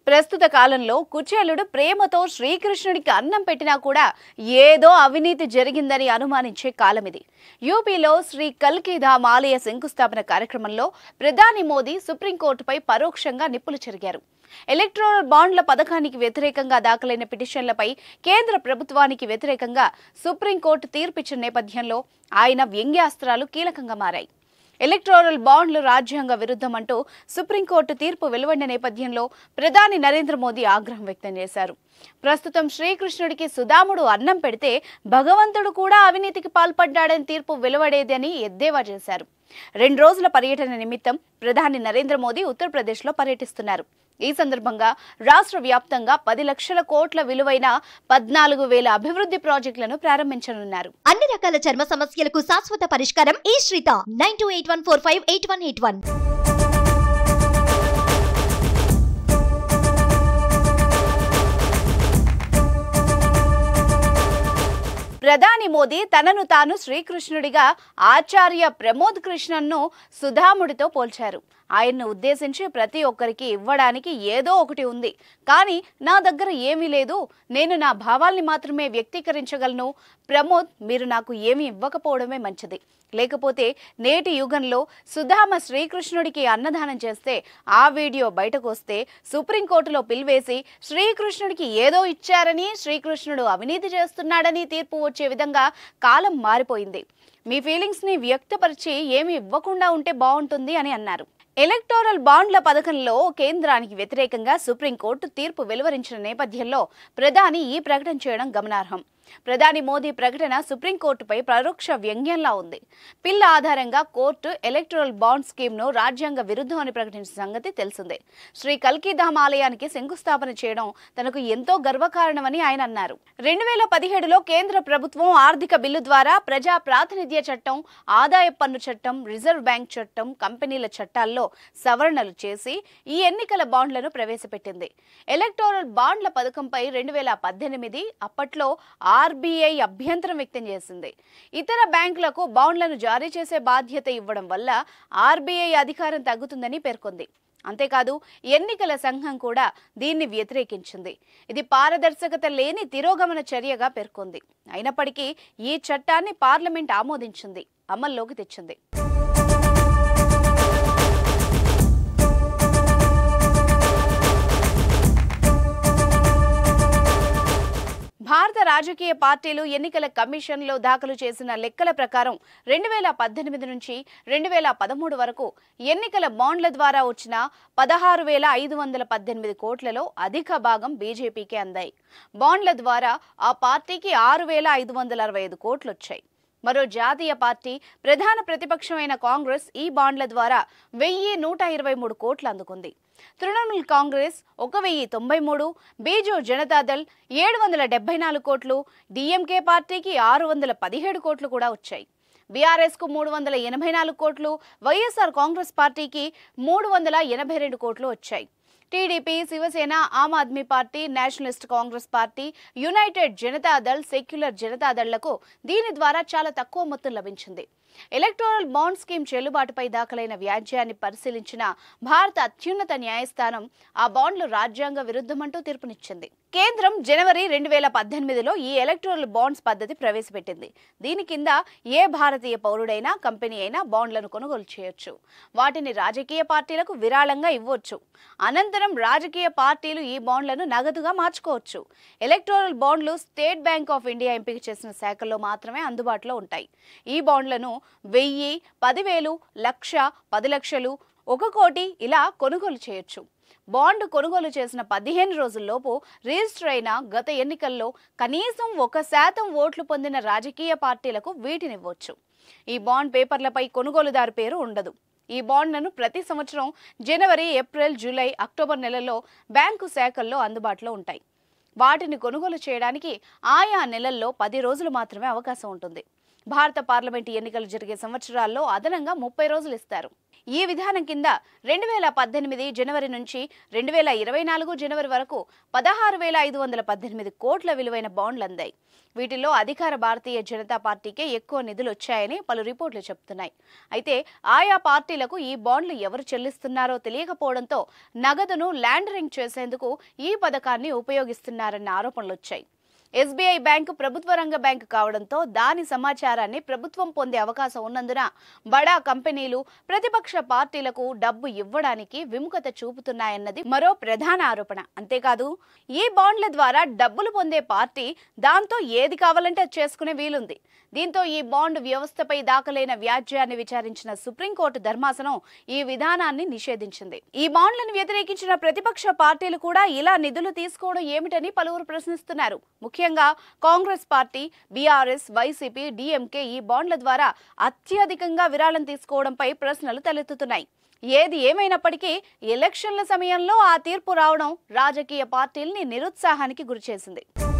ప్రస్తుత కాలంలో కుచేలుడు ప్రేమతో శ్రీకృష్ణుడికి అన్నం పెట్టినా కూడా ఏదో అవినీతి జరిగిందని అనుమానించే కాలమిది. యూపీలో శ్రీ కల్కి ధామ్ ఆలయ శంకుస్థాపన కార్యక్రమంలో ప్రధాని మోదీ సుప్రీంకోర్టుపై పరోక్షంగా నిప్పులు చెరిగారు. ఎలక్టోరల్ బాండ్ల పథకానికి వ్యతిరేకంగా దాఖలైన పిటిషన్లపై కేంద్ర ప్రభుత్వానికి వ్యతిరేకంగా సుప్రీంకోర్టు తీర్పిచ్చిన నేపథ్యంలో ఆయన వ్యంగ్యాస్త్రాలు కీలకంగా మారాయి. ఎలక్టోరల్ బాండ్లు రాజ్యాంగ విరుద్ధమంటూ సుప్రీంకోర్టు తీర్పు వెలువడిన నేపథ్యంలో ప్రధాని నరేంద్ర మోదీ ఆగ్రహం వ్యక్తం చేశారు. ప్రస్తుతం శ్రీకృష్ణుడికి సుధాముడు అన్నం పెడితే భగవంతుడు కూడా అవినీతికి పాల్పడ్డాడని తీర్పు వెలువడేదని ఎద్దేవా చేశారు. 2 రోజుల పర్యటన నిమిత్తం ప్రధాని నరేంద్ర మోదీ ఉత్తరప్రదేశ్లో పర్యటిస్తున్నారు. ఈ సందర్భంగా రాష్ట్ర వ్యాప్తంగా 10 లక్షల కోట్ల విలువైన 14,000 అభివృద్ధి ప్రాజెక్టులను ప్రారంభించనున్నారు. అన్ని రకాల చర్మ సమస్యలకు శాశ్వత పరిష్కారం ఈ శ్రీత 9281458181. ప్రధాని మోదీ తనను తాను శ్రీకృష్ణుడిగా ఆచార్య ప్రమోద్ కృష్ణన్ను సుధాముడితో పోల్చారు. ఆయన్ను ఉద్దేశించి ప్రతి ఒక్కరికి ఇవ్వడానికి ఏదో ఒకటి ఉంది, కానీ నా దగ్గర ఏమీ లేదు, నేను నా భావాల్ని మాత్రమే వ్యక్తీకరించగలను. ప్రమోద్, మీరు నాకు ఏమీ ఇవ్వకపోవడమే మంచిది. లేకపోతే నేటి యుగంలో సుధామ శ్రీకృష్ణుడికి అన్నదానం చేస్తే ఆ వీడియో బయటకు వస్తే సుప్రీంకోర్టులో పిలివేసి శ్రీకృష్ణుడికి ఏదో ఇచ్చారని, శ్రీకృష్ణుడు అవినీతి చేస్తున్నాడని తీర్పు వచ్చే విధంగా కాలం మారిపోయింది. మీ ఫీలింగ్స్ని వ్యక్తపరిచి ఏమి ఇవ్వకుండా ఉంటే బాగుంటుంది అని అన్నారు. ఎలక్టోరల్ బాండ్ల పథకంలో కేంద్రానికి వ్యతిరేకంగా సుప్రీంకోర్టు తీర్పు వెలువరించిన నేపథ్యంలో ప్రధాని ఈ ప్రకటన చేయడం గమనార్హం. ప్రధాని మోదీ ప్రకటన సుప్రీంకోర్టుపై పరోక్ష వ్యంగ్యంలా ఉంది. పిల్ల ఆధారంగా కోర్టు ఎలక్టోరల్ బాండ్ స్కీమ్ను రాజ్యాంగ విరుద్ధం అని ప్రకటించిన సంగతి తెలిసిందే. శ్రీ కల్కి ధామ్ ఆలయానికి శంకుస్థాపన చేయడం తనకు ఎంతో గర్వకారణమని ఆయన అన్నారు. 2017లో కేంద్ర ప్రభుత్వం ఆర్థిక బిల్లు ద్వారా ప్రజా ప్రాతినిధ్య చట్టం, ఆదాయ పన్ను చట్టం, రిజర్వ్ బ్యాంక్ చట్టం, కంపెనీల చట్టాల్లో సవరణలు చేసి ఈ ఎన్నికల బాండ్లను ప్రవేశపెట్టింది. ఎలక్టోరల్ బాండ్ల పథకంపై 2018 అప్పట్లో ఆర్బీఐ అభ్యంతరం వ్యక్తం చేసింది. ఇతర బ్యాంకులకు బాండ్లను జారీ చేసే బాధ్యత ఇవ్వడం వల్ల ఆర్బీఐ అధికారం తగ్గుతుందని పేర్కొంది. అంతేకాదు, ఎన్నికల సంఘం కూడా దీన్ని వ్యతిరేకించింది. ఇది పారదర్శకత లేని తిరోగమన చర్యగా పేర్కొంది. అయినప్పటికీ ఈ చట్టాన్ని పార్లమెంట్ ఆమోదించింది, అమల్లోకి తెచ్చింది. భారత రాజకీయ పార్టీలు ఎన్నికల కమిషన్లో దాఖలు చేసిన లెక్కల ప్రకారం 2018 నుంచి 2013 వరకు ఎన్నికల బాండ్ల ద్వారా వచ్చిన 16,518 కోట్లలో అధిక భాగం బీజేపీకే అందాయి. బాండ్ల ద్వారా ఆ పార్టీకి 6,565 కోట్లు వచ్చాయి. మరో జాతీయ పార్టీ, ప్రధాన ప్రతిపక్షమైన కాంగ్రెస్ ఈ బాండ్ల ద్వారా 1,123 కోట్లు అందుకుంది. తృణమూల్ కాంగ్రెస్ 1,093, బీజూ జనతాదళ్ 774 కోట్లు, డిఎంకే పార్టీకి 617 కోట్లు కూడా వచ్చాయి. బీఆర్ఎస్కు 384 కోట్లు, వైఎస్ఆర్ కాంగ్రెస్ పార్టీకి 382 కోట్లు వచ్చాయి. TDP, Shiv Sena, Aam Aadmi party, nationalist Congress party, united Janata Dal, secular జనతాదళ్లకు దీని ద్వారా చాలా తక్కువ మొత్తం లభించింది. ఎలక్టోరల్ బాండ్ స్కీమ్ చెల్లుబాటుపై దాఖలైన వ్యాజ్యాన్ని పరిశీలించిన భారత అత్యున్నత న్యాయస్థానం ఆ బాండ్లు రాజ్యాంగ విరుద్ధమంటూ తీర్పునిచ్చింది. కేంద్రం జనవరి 2018లో ఈ ఎలక్టోరల్ బాండ్స్ పద్ధతి ప్రవేశపెట్టింది. దీని కింద ఏ భారతీయ పౌరుడైనా, కంపెనీ అయినా బాండ్లను కొనుగోలు చేయొచ్చు. వాటిని రాజకీయ పార్టీలకు విరాళంగా ఇవ్వొచ్చు. అనంతరం రాజకీయ పార్టీలు ఈ బాండ్లను నగదుగా మార్చుకోవచ్చు. ఎలక్టోరల్ బాండ్లు స్టేట్ బ్యాంక్ ఆఫ్ ఇండియా ఎంపిక చేసిన శాఖల్లో మాత్రమే అందుబాటులో ఉంటాయి. ఈ బాండ్లను 1000, 10,000, 1,00,000, 10 లక్షలు, 1 కోటి ఇలా కొనుగోలు చేయొచ్చు. బాండ్ కొనుగోలు చేసిన 15 రోజుల్లోపు రిజిస్టర్ అయిన గత ఎన్నికల్లో కనీసం 1% ఓట్లు పొందిన రాజకీయ పార్టీలకు వీటినివ్వచ్చు. ఈ బాండ్ పేపర్లపై కొనుగోలుదారు పేరు ఉండదు. ఈ బాండ్లను ప్రతి సంవత్సరం జనవరి, ఏప్రిల్, జూలై, అక్టోబర్ నెలల్లో బ్యాంకు శాఖల్లో అందుబాటులో ఉంటాయి. వాటిని కొనుగోలు చేయడానికి ఆయా నెలల్లో 10 రోజులు మాత్రమే అవకాశం ఉంటుంది. భారత పార్లమెంటు ఎన్నికలు జరిగే సంవత్సరాల్లో అదనంగా 30 రోజులు ఇస్తారు. ఈ విధానం కింద 2018 జనవరి నుంచి 2024 జనవరి వరకు 16,518 కోట్ల విలువైన బాండ్లు అందాయి. వీటిల్లో అధికార భారతీయ జనతా పార్టీకే ఎక్కువ నిధులు వచ్చాయని పలు రిపోర్టులు చెబుతున్నాయి. అయితే ఆయా పార్టీలకు ఈ బాండ్లు ఎవరు చెల్లిస్తున్నారో తెలియకపోవడంతో నగదును లాండరింగ్ చేసేందుకు ఈ పథకాన్ని ఉపయోగిస్తున్నారన్న ఆరోపణలు వచ్చాయి. ఎస్బీఐ బ్యాంకు ప్రభుత్వ రంగ బ్యాంకు కావడంతో దాని సమాచారాన్ని ప్రభుత్వం పొందే అవకాశం ఉన్నందున బడా కంపెనీలు ప్రతిపక్ష పార్టీలకు డబ్బు ఇవ్వడానికి విముఖత చూపుతున్నాయన్నది మరో ప్రధాన ఆరోపణ. అంతేకాదు ఈ బాండ్ల ద్వారా డబ్బులు పొందే పార్టీ దాంతో ఏది కావాలంటే చేసుకునే వీలుంది. దీంతో ఈ బాండ్ వ్యవస్థపై దాఖలైన వ్యాజ్యాన్ని విచారించిన సుప్రీంకోర్టు ధర్మాసనం ఈ విధానాన్ని నిషేధించింది. ఈ బాండ్లను వ్యతిరేకించిన ప్రతిపక్ష పార్టీలు కూడా ఇలా నిధులు తీసుకోవడం ఏమిటని పలువురు ప్రశ్నిస్తున్నారు. ముఖ్యంగా Congress party, BRS, YCP, DMK ఈ బాండ్ల ద్వారా అత్యధికంగా విరాళం తీసుకోవడంపై ప్రశ్నలు తలెత్తుతున్నాయి. ఏది ఏమైనప్పటికీ ఎలక్షన్ల సమయంలో ఆ తీర్పు రావడం రాజకీయ పార్టీల్ని నిరుత్సాహానికి గురిచేసింది.